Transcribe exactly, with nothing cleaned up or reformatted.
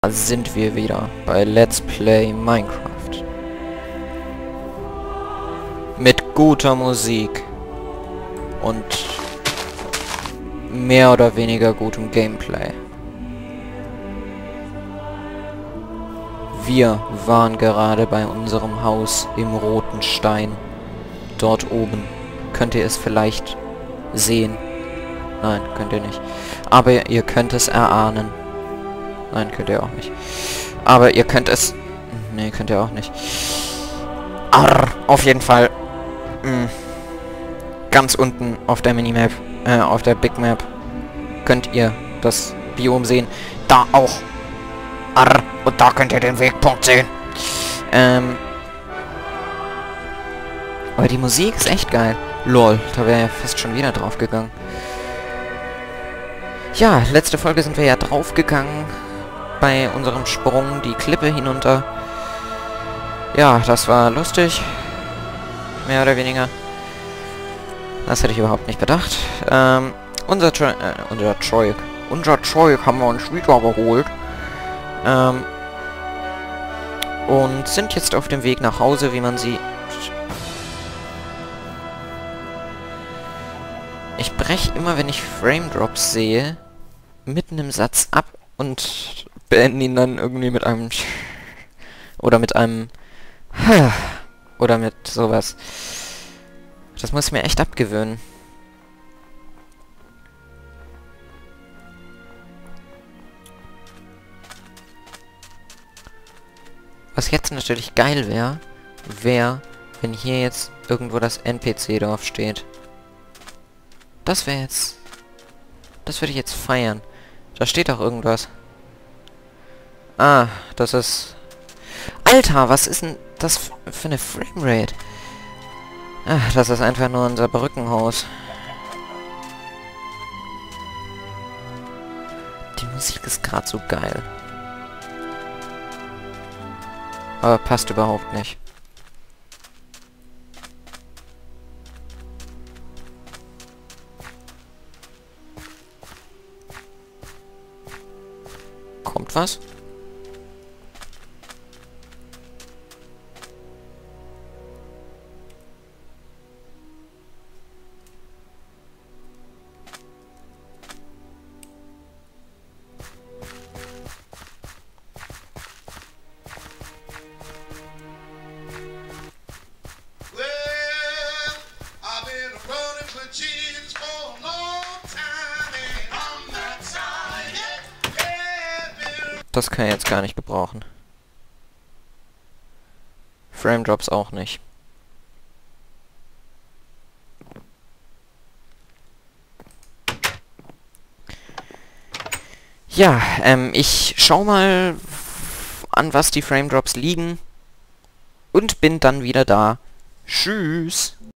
Da sind wir wieder bei Let's Play Minecraft. Mit guter Musik und mehr oder weniger gutem Gameplay. Wir waren gerade bei unserem Haus im Roten Stein. Dort oben. Könnt ihr es vielleicht sehen? Nein, könnt ihr nicht. Aber ihr könnt es erahnen. Nein, könnt ihr auch nicht. Aber ihr könnt es... Nee, könnt ihr auch nicht. Arr, auf jeden Fall. Mh, ganz unten auf der Minimap, äh, auf der Big Map, könnt ihr das Biom sehen. Da auch. Arr, und da könnt ihr den Wegpunkt sehen. Ähm... Aber die Musik ist echt geil. Lol, da wäre ja fast schon wieder draufgegangen. Ja, letzte Folge sind wir ja draufgegangen bei unserem Sprung die Klippe hinunter. Ja, das war lustig. Mehr oder weniger. Das hätte ich überhaupt nicht bedacht. Ähm, unser Troy, äh, unser Troy, unser Troy haben wir uns wieder geholt. Ähm, und sind jetzt auf dem Weg nach Hause, wie man sieht. Ich breche immer, wenn ich Frame Drops sehe, mitten im Satz ab und beende ihn dann irgendwie mit einem oder mit einem oder mit sowas. Das muss ich mir echt abgewöhnen. Was jetzt natürlich geil wäre, wäre, wenn hier jetzt irgendwo das N P C-Dorf steht. Das wäre jetzt... Das würde ich jetzt feiern. Da steht doch irgendwas. Ah, das ist... Alter, was ist denn das für eine Framerate? Ach, das ist einfach nur unser Brückenhaus. Die Musik ist gerade so geil. Aber passt überhaupt nicht. Kommt was? Das kann ich jetzt gar nicht gebrauchen. Frame Drops auch nicht. Ja, ähm, ich schau mal, an was die Frame Drops liegen und bin dann wieder da. Tschüss!